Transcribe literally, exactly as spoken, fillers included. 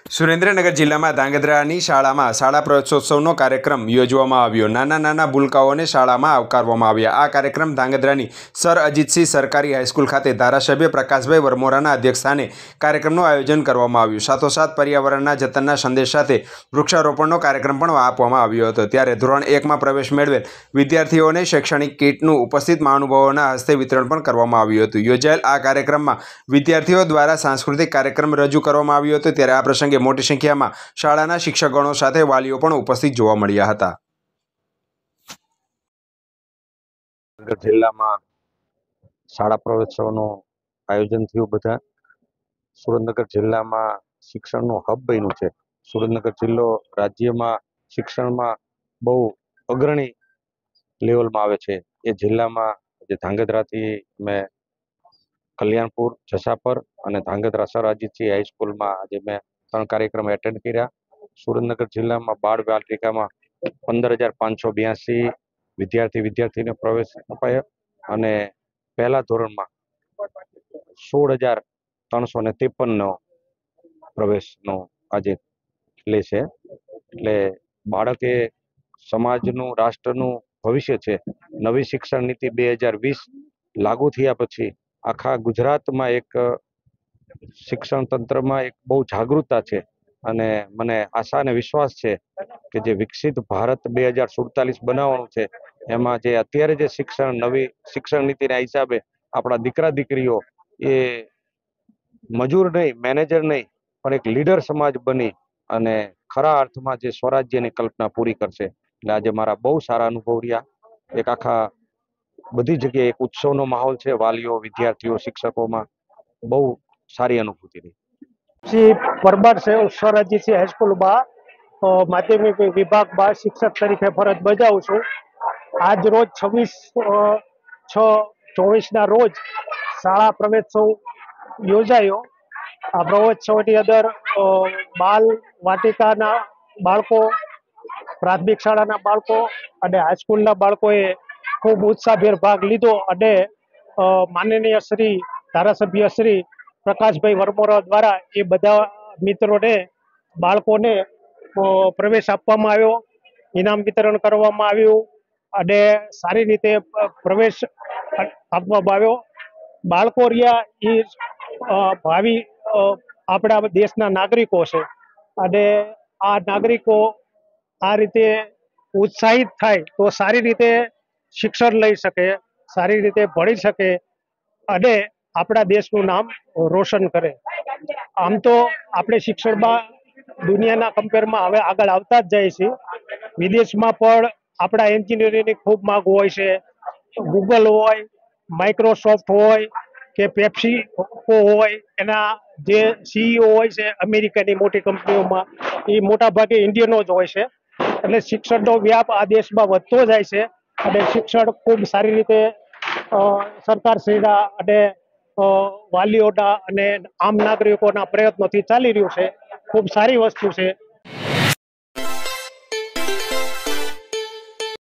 સુરેન્દ્રનગર જિલ્લામાં ધાંગધ્રાની શાળામાં શાળા પ્રવેશોત્સવનો કાર્યક્રમ યોજવામાં આવ્યો। નાના નાના ભૂલકાઓને શાળામાં આવકારવામાં આવ્યા। આ કાર્યક્રમ ધાંગધ્રાની સર અજીતસિંહ સરકારી હાઈસ્કૂલ ખાતે ધારાસભ્ય પ્રકાશભાઈ વરમોરાના અધ્યક્ષસ્થાને કાર્યક્રમનું આયોજન કરવામાં આવ્યું। સાથોસાથ પર્યાવરણના જતનના સંદેશ સાથે વૃક્ષારોપણનો કાર્યક્રમ પણ આપવામાં આવ્યો હતો। ત્યારે ધોરણ એકમાં પ્રવેશ મેળવેલ વિદ્યાર્થીઓને શૈક્ષણિક કીટનું ઉપસ્થિત મહાનુભાવોના હસ્તે વિતરણ પણ કરવામાં આવ્યું હતું। યોજાયેલ આ કાર્યક્રમમાં વિદ્યાર્થીઓ દ્વારા સાંસ્કૃતિક કાર્યક્રમ રજૂ કરવામાં આવ્યો હતો। ત્યારે આ પ્રસંગે મોટી સંખ્યામાં શાળાના શિક્ષકગણો સાથે વાલીઓ પણ ઉપસ્થિત જોવા મળ્યા હતા। જિલ્લામાં શાળા પ્રવેશોત્સવનું આયોજન થયું। બધા સુરેન્દ્રનગર જિલ્લામાં શિક્ષણનું હબ બન્યું છે। સુરેન્દ્રનગર જિલ્લો રાજ્યમાં શિક્ષણમાં બહુ અગ્રણી લેવલમાં આવે છે। એ જિલ્લામાં જે ધાંગધ્રાથી મેં કલ્યાણપુર, જસાપર અને ધાંગધ્રા સર અજીતસિંહ હાઈસ્કૂલમાં આજે મેં ત્રણ કાર્યક્રમ એટેન્ડ કર્યા। સુરેન્દ્રનગર જિલ્લામાં બાળ બાલિકામાં પંદર હજાર પાંચસો બ્યાસી વિદ્યાર્થી વિદ્યાર્થીને પ્રવેશ અપાયો અને પહેલા ધોરણમાં સોળ હજાર ત્રણસો ને ત્રેપનનો પ્રવેશનો આજે લે છે। એટલે બાળક એ સમાજનું, રાષ્ટ્રનું ભવિષ્ય છે। નવી શિક્ષણ નીતિ બે હજાર વીસ લાગુ થયા પછી આખા ગુજરાતમાં એક શિક્ષણ તંત્રમાં એક બહુ જાગૃતતા છે અને મને આશા અને વિશ્વાસ છે કે જે વિકસિત ભારત બે હજાર સુડતાલીસ બનાવવાનું છે એમાં જે અત્યારે જે શિક્ષણ નવી શિક્ષણ નીતિના હિસાબે આપણા દીકરા દીકરીઓ એ મજૂર નહીં, મેનેજર નહીં, પણ એક લીડર સમાજ બની અને ખરા અર્થમાં જે સ્વરાજ્યની કલ્પના પૂરી કરશે। એટલે આજે મારા બહુ સારા અનુભવ રહ્યા। એક આખા બધી જગ્યાએ એક ઉત્સવનો માહોલ છે। વાલીઓ, વિદ્યાર્થીઓ, શિક્ષકોમાં બહુ સારી અનુભૂતિ રહી। શ્રી પરમાર સર અજીતસિંહ હાઈસ્કૂલમાં માધ્યમિક વિભાગમાં શિક્ષક તરીકે ફરજ બજાવું છું। આજ રોજ છવ્વીસ છ ચોવીસના રોજ શાળા પ્રવેશોત્સવ યોજાયો। આ પ્રવેશોત્સવની અંદર બાલ વાટિકાના બાળકો, પ્રાથમિક શાળાના બાળકો અને હાઈસ્કૂલના બાળકોએ ખૂબ ઉત્સાહભેર ભાગ લીધો અને માનનીય શ્રી ધારાસભ્ય શ્રી પ્રકાશભાઈ વરમોરા દ્વારા એ બધા મિત્રોને, બાળકોને પ્રવેશ આપવામાં આવ્યો, ઇનામ વિતરણ કરવામાં આવ્યું અને સારી રીતે પ્રવેશ આપવામાં આવ્યો। બાળકો રહ્યા એ ભાવિ આપણા દેશના નાગરિકો છે અને આ નાગરિકો આ રીતે ઉત્સાહિત થાય તો સારી રીતે શિક્ષણ લઈ શકે, સારી રીતે ભણી શકે અને આપણા દેશનું નામ રોશન કરે। આમ તો આપણે શિક્ષણમાં દુનિયાના કમ્પેરમાં હવે આગળ આવતા જ જાય છે। વિદેશમાં પણ આપણા એન્જિનિયરિંગની ખૂબ માંગ હોય છે। ગૂગલ હોય, માઇક્રોસોફ્ટ હોય કે પેપ્સી હોય, એના જે સીઈઓ હોય છે અમેરિકાની મોટી કંપનીઓમાં, એ મોટા ભાગે ઇન્ડિયનો જ હોય છે। એટલે શિક્ષણનો વ્યાપ આ દેશમાં વધતો જાય છે અને શિક્ષણ ખૂબ સારી રીતે સરકારશ્રીના અને વાલીઓના અને આમ નાગરિકોના પ્રયત્નોથી ચાલી રહ્યું છે। ખૂબ સારી વસ્તુ છે।